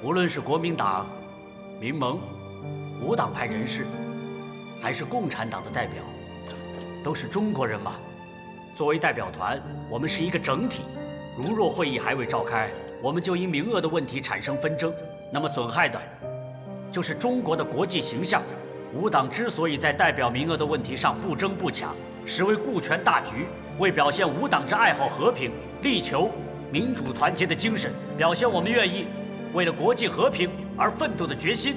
无论是国民党、民盟、无党派人士，还是共产党的代表，都是中国人嘛。作为代表团，我们是一个整体。如若会议还未召开，我们就因名额的问题产生纷争，那么损害的就是中国的国际形象。无党之所以在代表名额的问题上不争不抢，实为顾全大局，为表现无党之爱好和平、力求民主团结的精神，表现我们愿意为了国际和平而奋斗的决心。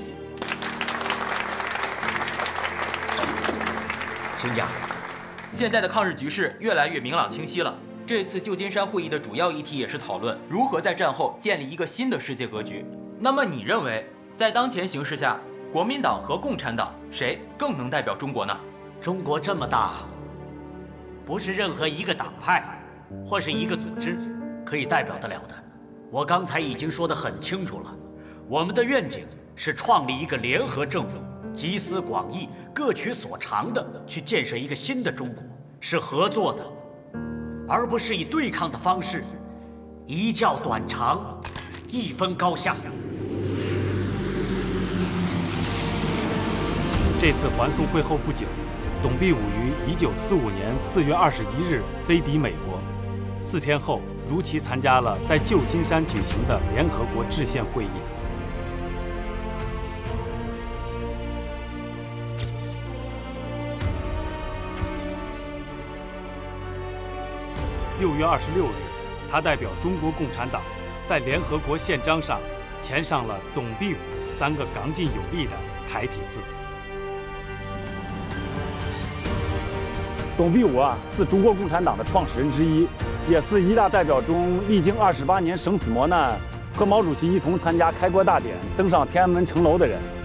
请讲。 现在的抗日局势越来越明朗清晰了。这次旧金山会议的主要议题也是讨论如何在战后建立一个新的世界格局。那么你认为，在当前形势下，国民党和共产党谁更能代表中国呢？ 中国这么大，不是任何一个党派或是一个组织可以代表得了的。我刚才已经说得很清楚了，我们的愿景是创立一个联合政府，集思广益，各取所长的去建设一个新的中国，是合作的，而不是以对抗的方式一较短长，一分高下。 这次还宋会后不久，董必武于1945年4月21日飞抵美国，4天后如期参加了在旧金山举行的联合国制宪会议。6月26日，他代表中国共产党在联合国宪章上签上了董必武3个刚劲有力的楷体字。 董必武是中国共产党的创始人之一，也是一大代表中历经28年生死磨难，和毛主席一同参加开国大典、登上天安门城楼的人。